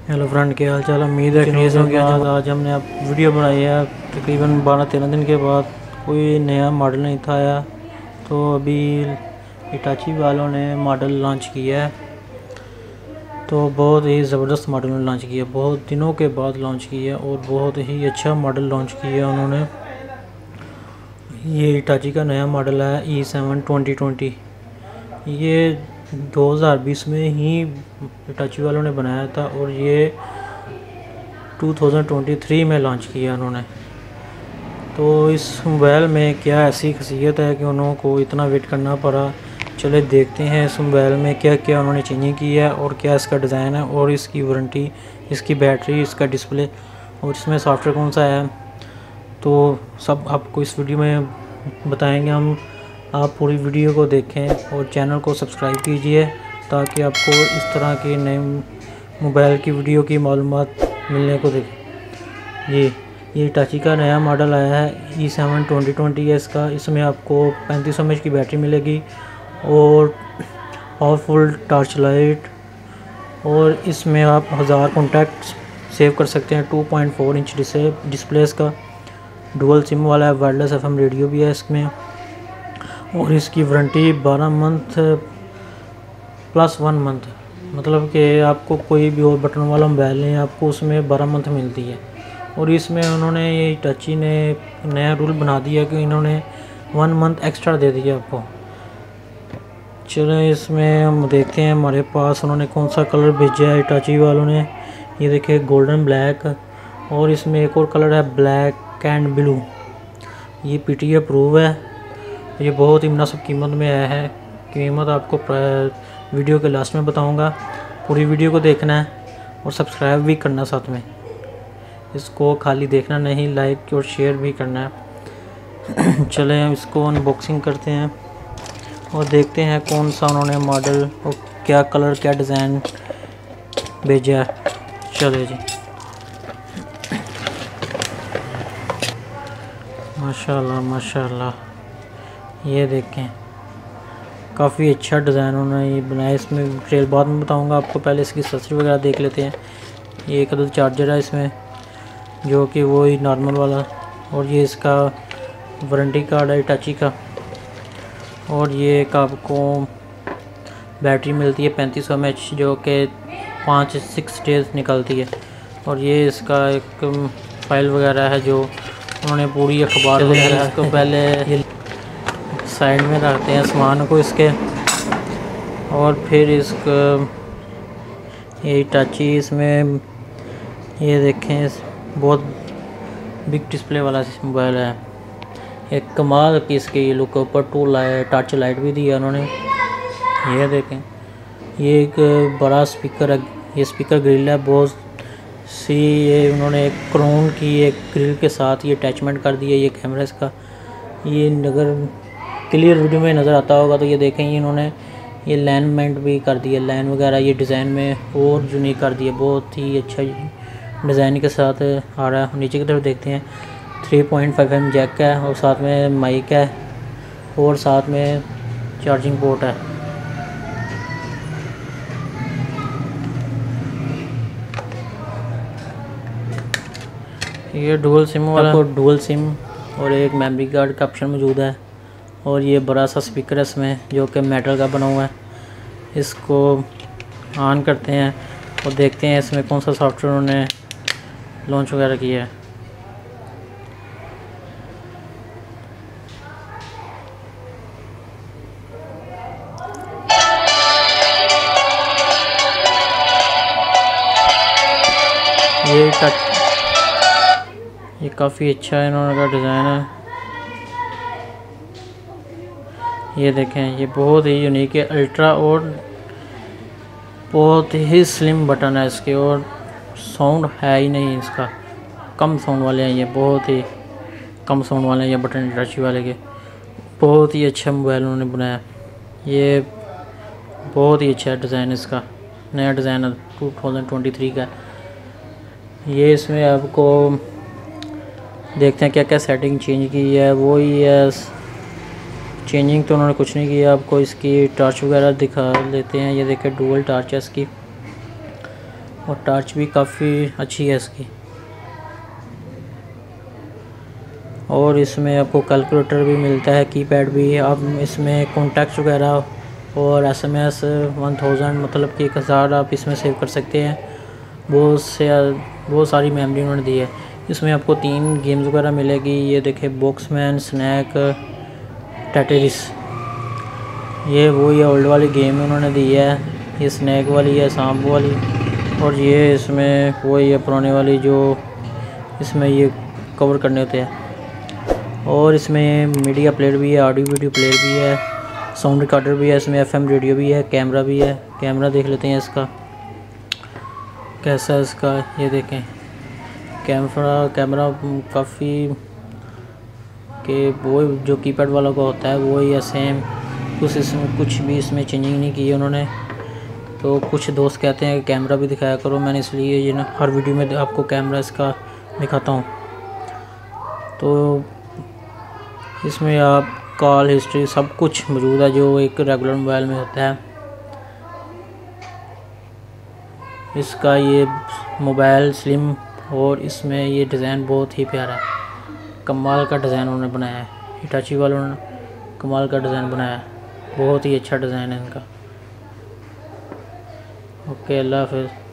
Hello friend, क्या हाल चाल। उम्मीद है कि आज हमने अब वीडियो बनाई है तकरीबन 12-13 दिन के बाद। कोई नया मॉडल नहीं था आया, तो अभी हिटाची वालों ने मॉडल लॉन्च किया है। तो बहुत ही ज़बरदस्त मॉडल लॉन्च किया, बहुत दिनों के बाद लॉन्च किया और बहुत ही अच्छा मॉडल लॉन्च किया उन्होंने। ये हिटाची का नया मॉडल है E7 2020। ये 2020 में ही हिटाची वालों ने बनाया था और ये 2023 में लॉन्च किया उन्होंने। तो इस मोबाइल में क्या ऐसी खासियत है कि उनको इतना वेट करना पड़ा। चले देखते हैं इस मोबाइल में क्या क्या उन्होंने चेंजिंग की है और क्या इसका डिज़ाइन है और इसकी वारंटी, इसकी बैटरी, इसका डिस्प्ले और इसमें सॉफ्टवेयर कौन सा है। तो सब आपको इस वीडियो में बताएंगे हम। आप पूरी वीडियो को देखें और चैनल को सब्सक्राइब कीजिए ताकि आपको इस तरह की नए मोबाइल की वीडियो की मालूमात मिलने को देखें। ये हिटाची का नया मॉडल आया है E7 2020 है इसका। इसमें आपको 3500 mAh की बैटरी मिलेगी और पावरफुल टॉर्च लाइट, और इसमें आप 1000 कॉन्टैक्ट सेव कर सकते हैं। 2.4 इंच डिस्प्ले इसका, डुअल सिम वाला है, वायरलेस FM रेडियो भी है इसमें, और इसकी वारंटी 12 मंथ प्लस 1 मंथ, मतलब कि आपको कोई भी और बटन वाला मोबाइल नहीं, आपको उसमें 12 मंथ मिलती है। और इसमें उन्होंने, ये हिटाची ने नया रूल बना दिया कि इन्होंने 1 मंथ एक्स्ट्रा दे दिया आपको। चलो इसमें हम देखते हैं हमारे पास उन्होंने कौन सा कलर भेजा है हिटाची वालों ने। ये देखिए गोल्डन ब्लैक, और इसमें एक और कलर है ब्लैक एंड ब्लू। ये PTA अप्रूव है। ये बहुत ही मुनासिब कीमत में आया है। कीमत आपको वीडियो के लास्ट में बताऊंगा। पूरी वीडियो को देखना है और सब्सक्राइब भी करना, साथ में इसको खाली देखना नहीं, लाइक और शेयर भी करना है। चलें हम इसको अनबॉक्सिंग करते हैं और देखते हैं कौन सा उन्होंने मॉडल और क्या कलर, क्या डिज़ाइन भेजा है। चले जी, माशाल्लाह माशाल्लाह। ये देखें, काफ़ी अच्छा डिज़ाइन उन्होंने ये बनाया। इसमें डिटेल बाद में बताऊंगा आपको, पहले इसकी एक्सेसरी वगैरह देख लेते हैं। ये एक अदद चार्जर है इसमें, जो कि वो ही नॉर्मल वाला, और ये इसका वारंटी कार्ड है हिटाची का, और ये एक आपको बैटरी मिलती है 3500 mAh जो कि 5-6 डेज़ निकलती है। और ये इसका एक फाइल वगैरह है जो उन्होंने पूरी अखबार वगैरह, इसको पहले ये साइड में रखते हैं सामान को इसके, और फिर इसको ये हिटाची, इसमें ये देखें बहुत बिग डिस्प्ले वाला मोबाइल है। एक कमाल की इसके ये लुक, ऊपर टॉर्च लाइट भी दी है उन्होंने। ये देखें, ये एक बड़ा स्पीकर है, ये स्पीकर ग्रिल है बहुत सी। ये उन्होंने एक क्रोन की एक ग्रिल के साथ ये अटैचमेंट कर दी है। ये कैमरा इसका, ये अगर क्लियर वीडियो में नज़र आता होगा तो ये देखें, इन्होंने ये लाइनमेंट भी कर दिया, लाइन वगैरह ये डिज़ाइन में और यूनिक कर दिया, बहुत ही अच्छा डिज़ाइन के साथ आ रहा है। नीचे की तरफ देखते हैं 3.5mm जैक है, और साथ में माइक है, और साथ में चार्जिंग पोर्ट है। ये डुअल सिम वाला, डुअल सिम और एक मेमोरी कार्ड का ऑप्शन मौजूद है। और ये बड़ा सा स्पीकर है इसमें, जो कि मेटल का बना हुआ है। इसको ऑन करते हैं और देखते हैं इसमें कौन सा सॉफ्टवेयर उन्होंने लॉन्च वगैरह किया है। ये काफ़ी अच्छा है इन्होंने का डिज़ाइन है। ये देखें, ये बहुत ही यूनिक है, अल्ट्रा, और बहुत ही स्लिम बटन है इसके, और साउंड है ही नहीं इसका, कम साउंड वाले हैं ये, बहुत ही कम साउंड वाले हैं ये बटन हिटाची वाले के। बहुत ही अच्छा मोबाइल उन्होंने बनाया। ये बहुत ही अच्छा डिज़ाइन इसका, नया डिज़ाइन है 2023 का। ये इसमें आपको देखते हैं क्या क्या सेटिंग चेंज की है। वो ही है, चेंजिंग तो उन्होंने कुछ नहीं किया। आपको इसकी टॉर्च वगैरह दिखा लेते हैं। ये देखें, डुअल टॉर्च है इसकी, और टच भी काफ़ी अच्छी है इसकी। और इसमें आपको कैलकुलेटर भी मिलता है, कीपैड भी। आप इसमें कॉन्टैक्ट्स वगैरह और SMS 1000 मतलब कि 1000 आप इसमें सेव कर सकते हैं। बहुत सारी मेमोरी उन्होंने दी है। इसमें आपको 3 गेम्स वगैरह मिलेगी। ये देखिए बॉक्समैन, स्नैक, टेट्रिस। ये वही ओल्ड वाली गेम उन्होंने दी है। ये स्नैक वाली है, सांप वाली। और ये इसमें वही है पुराने वाली जो इसमें ये कवर करने होते हैं। और इसमें मीडिया प्लेयर भी है, ऑडियो वीडियो प्लेयर भी है, साउंड रिकॉर्डर भी है, इसमें FM रेडियो भी है, कैमरा भी है। कैमरा देख लेते हैं इसका कैसा है इसका। ये देखें कैमरा काफ़ी के वो जो कीपैड वाला का होता है वो ही है सेम। कुछ भी इसमें चेंजिंग नहीं की है उन्होंने। तो कुछ दोस्त कहते हैं कि कैमरा भी दिखाया करो, मैंने इसलिए ये ना हर वीडियो में आपको कैमरा इसका दिखाता हूँ। तो इसमें आप कॉल हिस्ट्री सब कुछ मौजूद है जो एक रेगुलर मोबाइल में होता है। इसका ये मोबाइल स्लिम और इसमें ये डिज़ाइन बहुत ही प्यारा है। कमाल का डिज़ाइन उन्होंने बनाया है। हिटाची वालों ने कमाल का डिज़ाइन बनाया है, बहुत ही अच्छा डिज़ाइन है इनका। ओके, अल्लाह हाफ़िज़।